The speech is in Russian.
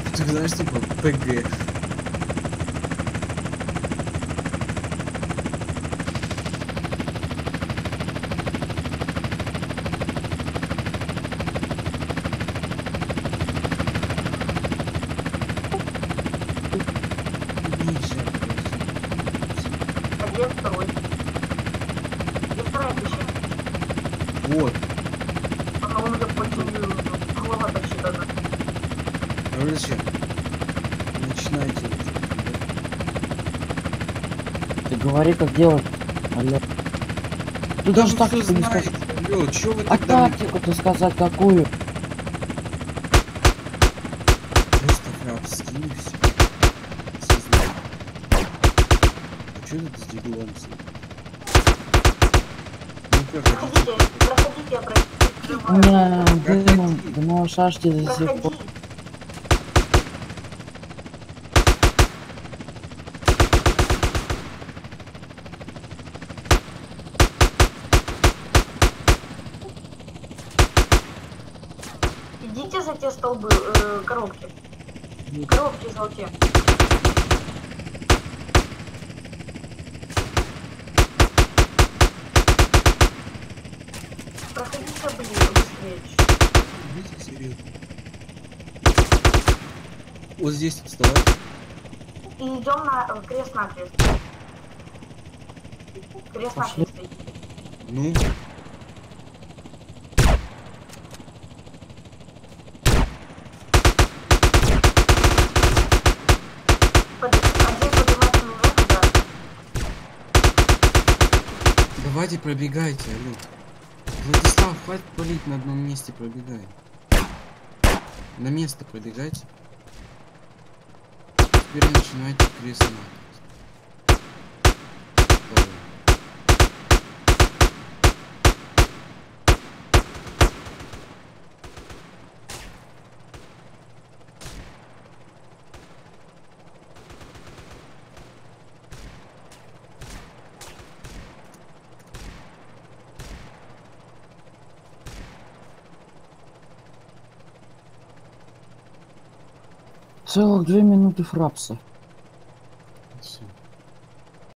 Ты знаешь, типа, ПГ. Нельзя, А где второй? Где вторая пещера? вот. Она у меня почти голова посчитана. Короче, начинайте уже. Ты говори, как делать. Алло. Ты Да даже вы все тактику не знаете, сказал. алло, чё вы А тогда мне тактику-то сказать какую? просто фраг скинь и все. Все знают. А чё ты с диглонцем? Ну как, хотите? Проходите, проходите, я У прикрываю. меня Проходи. дымовой шашки до сих пор. Проходи. Идите за те столбы, коробки. Коробки за те. Проходите быстрее. Видите, серьезно. Вот здесь вставай. И идем на крест-накрест. Пошли. Крест-накрест идите. Ну, Один поднимается наверх, да. давайте пробегайте, алло. Владислав, хватит палить на одном месте, пробегай. На место пробегайте. Теперь начинайте крест накрест. Давай. Целых 2 минуты фрапса.